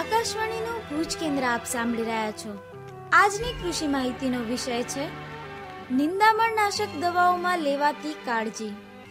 આકાશવાણીનું ભુજ કેન્દ્ર આપ સાંભળી રહ્યા છો. આજની કૃષિ માહિતીનો વિષય છે નિંદામણનાશક દવાઓમાં લેવાતી કાળજી.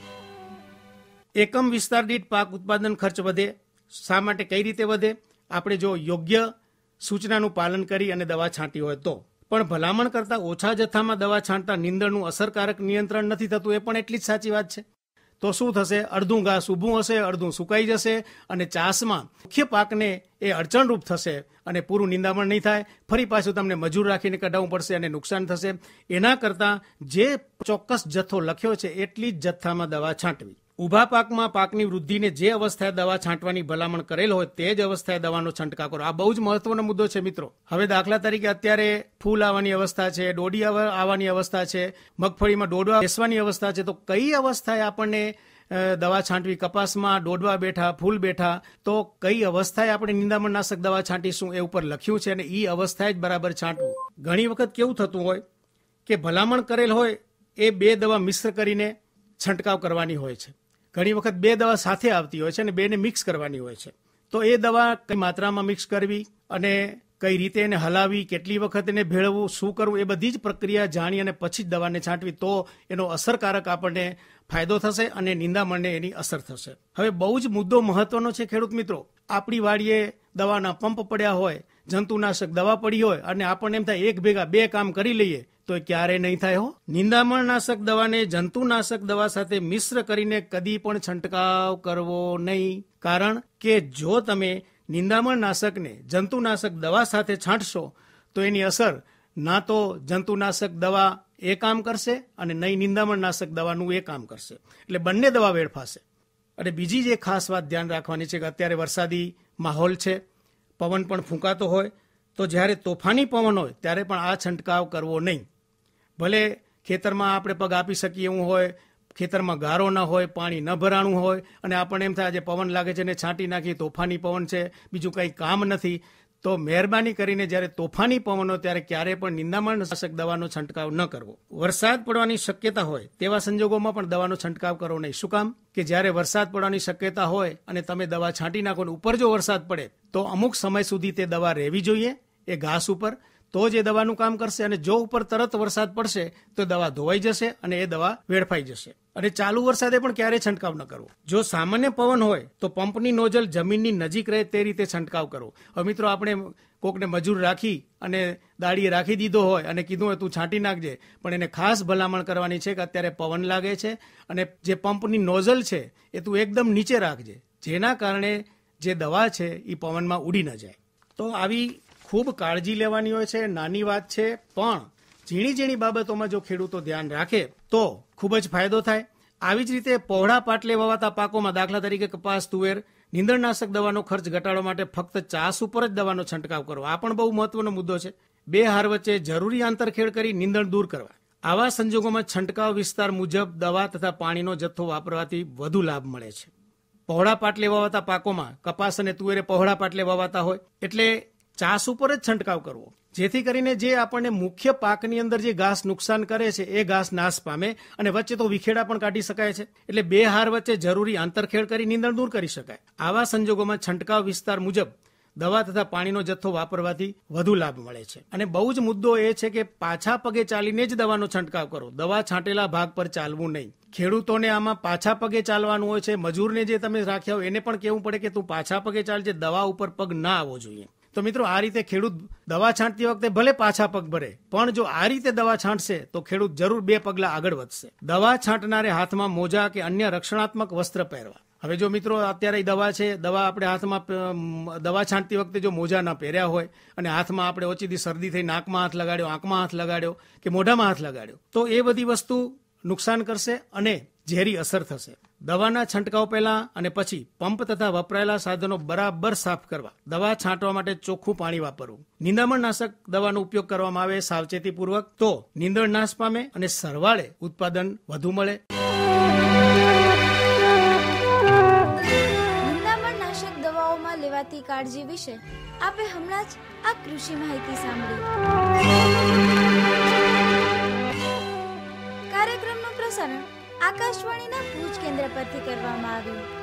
એકમ વિસ્તાર દીઠ પાક ઉત્પાદન ખર્ચ વધે. શા માટે, કઈ રીતે વધે? આપણે જો યોગ્ય સૂચનાનું પાલન કરી અને દવા છાંટી હોય તો. પણ ભલામણ કરતાં ઓછા જથ્થામાં દવા છાંટતા નીંદણનું અસરકારક નિયંત્રણ નથી થતું, એ પણ એટલી જ સાચી વાત છે. તો શું થશે? અડધું ઘાસ ઊભું હશે, અડધું સુકાઈ જશે અને ચાસમાં મુખ્ય પાકને એ અડચણરૂપ થશે અને પૂરું નિંદામણ નહીં થાય. ફરી પાછું તમને મજૂર રાખીને કઢાવવું પડશે અને નુકસાન થશે. એના કરતાં જે ચોક્કસ જથ્થો લખ્યો છે એટલી જ જથ્થામાં દવા છાંટવી. ઊભા પાકમાં પાકની વૃદ્ધિને જે અવસ્થાએ દવા છાંટવાની ભલામણ કરેલ હોય તે જ અવસ્થાએ દવાનો છંટકાવ કરો. આ બહુ જ મહત્વનો મુદ્દો છે મિત્રો. હવે દાખલા તરીકે અત્યારે ફૂલ આવવાની અવસ્થા છે, ડોડી આવવાની અવસ્થા છે, મગફળીમાં ડોડવા બેસવાની અવસ્થા છે, તો કઈ અવસ્થાએ આપણને દવા છાંટવી? કપાસમાં ડોડવા બેઠા, ફૂલ બેઠા, તો કઈ અવસ્થાએ આપણે નિંદામણનાશક દવા છાંટીશું એ ઉપર લખ્યું છે અને એ અવસ્થાએ જ બરાબર છાંટવું. ઘણી વખત કેવું થતું હોય કે ભલામણ કરેલ હોય એ બે દવા મિશ્ર કરીને છંટકાવ કરવાની હોય છે. ઘણી વખત બે દવા સાથે આવતી હોય છે અને બેને મિક્સ કરવાની હોય છે. તો એ દવા કઈ માત્રામાં મિક્સ કરવી અને કઈ રીતે એને હલાવી, કેટલી વખત એને ભેળવવું, શું કરવું, એ બધી જ પ્રક્રિયા જાણી અને પછી જ દવાને છાંટવી. તો એનો અસરકારક આપણને ફાયદો થશે અને નિંદામણને એની અસર થશે. હવે બહુ જ મુદ્દો મહત્વનો છે ખેડૂત મિત્રો. આપણી વાડીએ દવાના પંપ પડ્યા હોય, જંતુનાશક દવા પડી હોય અને આપણને એમ થાય એક ભેગા બે કામ કરી લઈએ, તો એ ક્યારેય નહીં થાય હો. નિંદામણનાશક દવાને જંતુનાશક દવા સાથે મિશ્ર કરીને કદી પણ છંટકાવ કરવો નહીં. કારણ કે જો તમે નિંદામણનાશકને જંતુનાશક દવા સાથે છાંટશો તો એની અસર ના તો જંતુનાશક દવા એ કામ કરશે અને નહીં નિંદામણનાશક દવાનું એ કામ કરશે. એટલે બંને દવા વેડફાશે. અને બીજી જે ખાસ વાત ધ્યાન રાખવાની છે કે અત્યારે વરસાદી માહોલ છે, પવન પણ ફૂંકાતો હોય, તો જ્યારે તોફાની પવન હોય ત્યારે પણ આ છંટકાવ કરવો નહીં. ભલે ખેતરમાં આપણે પગ આપી શકીએ એવું હોય, ખેતરમાં ગારો ન હોય, પાણી ન ભરાણું હોય અને આપણને એમ થાય આજે પવન લાગે છે ને છાંટી નાખી, તોફાની પવન છે, બીજું કંઈ કામ નથી, તો મહેરબાની કરીને જ્યારે તોફાની પવન હોય ત્યારે ક્યારેય પણ નિંદામણનાશક દવાનો છંટકાવ ન કરવો. વરસાદ પડવાની શક્યતા હોય તેવા સંજોગોમાં પણ દવાનો છંટકાવ કરવો નહીં. શું કામ? કે જ્યારે વરસાદ પડવાની શક્યતા હોય અને તમે દવા છાંટી નાખો ને ઉપર જો વરસાદ પડે તો અમુક સમય સુધી તે દવા રહેવી જોઈએ એ ઘાસ ઉપર, તો જ એ દવાનું કામ કરશે. અને જો ઉપર તરત વરસાદ પડશે તો દવા ધોવાઈ જશે અને એ દવા વેડફાઈ જશે. અને ચાલુ વરસાદે પણ ક્યારેય છંટકાવ ન કરવો. જો સામાન્ય પવન હોય તો પંપની નોઝલ જમીનની નજીક રહે તે રીતે છંટકાવ કરવો. હવે મિત્રો આપણે કોકને મજૂર રાખી અને દાડીએ રાખી દીધો હોય અને કીધું હોય તું છાંટી નાખજે, પણ એને ખાસ ભલામણ કરવાની છે કે અત્યારે પવન લાગે છે અને જે પંપની નોઝલ છે એ તું એકદમ નીચે રાખજે, જેના કારણે જે દવા છે એ પવનમાં ઉડી ન જાય. તો આવી ખૂબ કાળજી લેવાની હોય છે. નાની વાત છે પણ ઝીણી ઝીણી બાબતોમાં જો ખેડૂતો ધ્યાન રાખે તો ખૂબ જ ફાયદો થાય. આવી જ રીતે પહોળા પાટલે વવાતા પાકોમાં દાખલા તરીકે કપાસ, તુવેર, નીંદણનાશક દવાનો ખર્ચ ઘટાડવા માટે ફક્ત ચાસ ઉપર જ દવાનો છંટકાવ કરવો. આ પણ બહુ મહત્વનો મુદ્દો છે. બે હાર વચ્ચે જરૂરી આંતરખેડ કરી નીંદણ દૂર કરવા. આવા સંજોગોમાં છંટકાવ વિસ્તાર મુજબ દવા તથા પાણીનો જથ્થો વાપરવાથી વધુ લાભ મળે છે. પહોળા પાટલે વવાતા પાકોમાં કપાસ અને તુવેરે પહોળા પાટલે વવાતા હોય એટલે ચાસ ઉપર જ છંટકાવ કરવો, જેથી કરીને જે આપણને મુખ્ય પાકની અંદર જે ઘાસ નુકસાન કરે છે એ ઘાસ નાશ પામે અને વચ્ચે તો વિખેડા પણ કાઢી શકાય છે. એટલે બે હાર વચ્ચે જરૂરી આંતરખેડ કરી નીંદણ દૂર કરી શકાય. આવા સંજોગોમાં છંટકાવ વિસ્તાર મુજબ દવા તથા પાણીનો જથ્થો વાપરવાથી વધુ લાભ મળે છે. અને બહુ જ મુદ્દો એ છે કે પાછા પગે ચાલીને જ દવાનો છંટકાવ કરો. દવા છાંટેલા ભાગ પર ચાલવું નહીં. ખેડૂતોને આમાં પાછા પગે ચાલવાનું હોય છે. મજૂરને જે તમે રાખ્યા હોય એને પણ કહેવું પડે કે તું પાછા પગે ચાલજે, દવા ઉપર પગ ના આવવો જોઈએ. તો મિત્રો આ રીતે ખેડૂત દવા છાંટતી વખતે ભલે પાછા પગ ભરે, પણ જો આ રીતે દવા છાંટશે તો ખેડૂત જરૂર બે પગલા આગળ વધશે. દવા છાંટનારે હાથમાં મોજા કે અન્ય રક્ષણાત્મક વસ્ત્ર પહેરવા. હવે જો મિત્રો અત્યારે દવા છે, દવા આપણે હાથમાં દવા છાંટતી વખતે જો મોજા ન પહેર્યા હોય અને હાથમાં આપણે ઓચીથી શરદી થઈ નાકમાં હાથ લગાડ્યો, આંખમાં હાથ લગાડ્યો કે મોઢામાં હાથ લગાડ્યો તો એ બધી વસ્તુ નુકસાન કરશે અને ઝેરી અસર થશે. દવાના છંટકાવ પહેલા અને પછી પંપ તથા વપરાયેલા સાધનો બરાબર સાફ કરવા. દવા છાંટવા માટે ચોખ્ખું પાણી વાપરવું. નિંદામણનાશક દવાનો ઉપયોગ કરવામાં આવે સાવચેતીપૂર્વક તો નીંદણ નાશ પામે અને સરવાળે ઉત્પાદન વધુ મળે. નિંદામણનાશક દવાઓમાં લેવાતી કાળજી વિશે આપે હમણાં જ આ કૃષિ માહિતી સાંભળી. કાર્યક્રમનું પ્રસારણ આકાશવાણીના ભુજ કેન્દ્ર પરથી કરવામાં આવ્યું.